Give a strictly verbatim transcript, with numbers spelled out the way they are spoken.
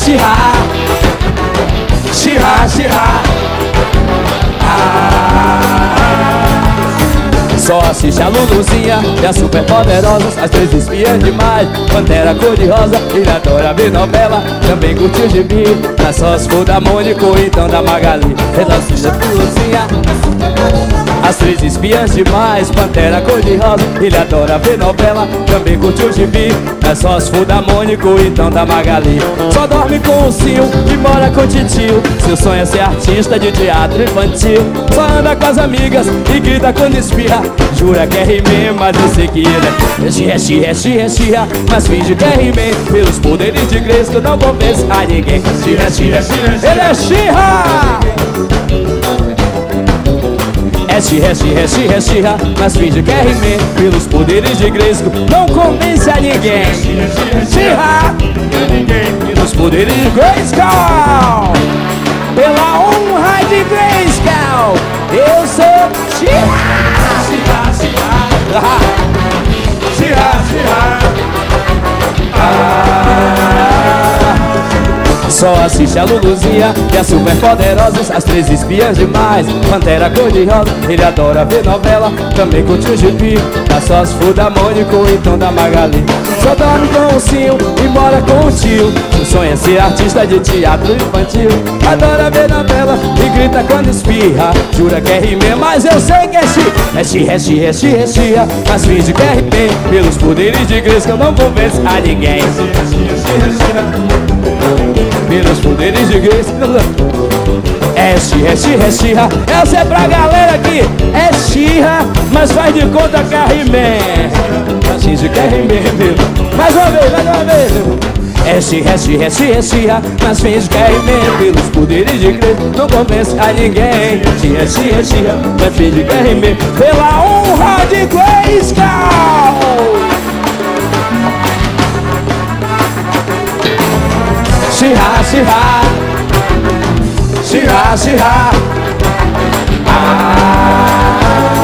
xirra, xirra, xirra. Só assiste a Luluzinha e as superpoderosas, as três espiãs demais, Pantera cor-de-rosa. Ele adora ver novela, também curte o gibi. Não é só se for da Mônica ou então da Magali. Ele assiste a Luluzinha, as três espiãs demais, Pantera cor-de-rosa. Ele adora ver novela, também curte o gibi. Não é só se for da Mônica ou então da Magali. Só dorme com o Sil e mora com o titio. Seu sonho é ser artista de teatro infantil. Só anda com as amigas e grita quando espirra. Jura que é He-Man, mas eu sei que ele é xirra, xirra, xirra, xirra. Mas finge que é He-Man, pelos poderes de Grayskull não vou pensar ninguém. Xirra, xirra, xirra, ele é xirra. É xirra, xirra, xirra, xirra. Mas finge que é He-Man, pelos poderes de Grayskull não convence a ninguém. Xirra, pelos poderes de Grayskull, pela honra de Grayskull, eu sou xirra. Xirra, xirra, xirra, xirra. Só assiste a Luluzinha e as superpoderosas, as três espiãs demais, Pantera cor-de-rosa. Ele adora ver novela, também curte o gibi. Tá só se for da Mônica ou então da Magali. Só dorme com o Sil e mora com o tio. O sonho é ser artista de teatro infantil. Adora ver novela e grita quando espirra. Jura que é He-Man, mas eu sei que é xirra. É xirra, é xirra, é xirra, é xirra. Mas finge que é He-Man, pelos poderes de Grayskull eu não vou ver a ninguém. Xirra, xirra, xirra, xirra. Pelos poderes de Grayskull é xirra, é xirra, é xirra. Essa é pra galera aqui. É xirra, mas faz de conta que é He-Man. Finge que é He-Man. Mais uma vez, mais uma vez. É xirra, é xirra, é xirra, é xirra. Mas finge que é He-Man, pelos poderes de Grayskull não convence a ninguém. Xirra, é xirra, é xirra. Mas finge que é He-Man, pela honra de Grayskull. Xirra, xirra, xirra, xirra. Ah.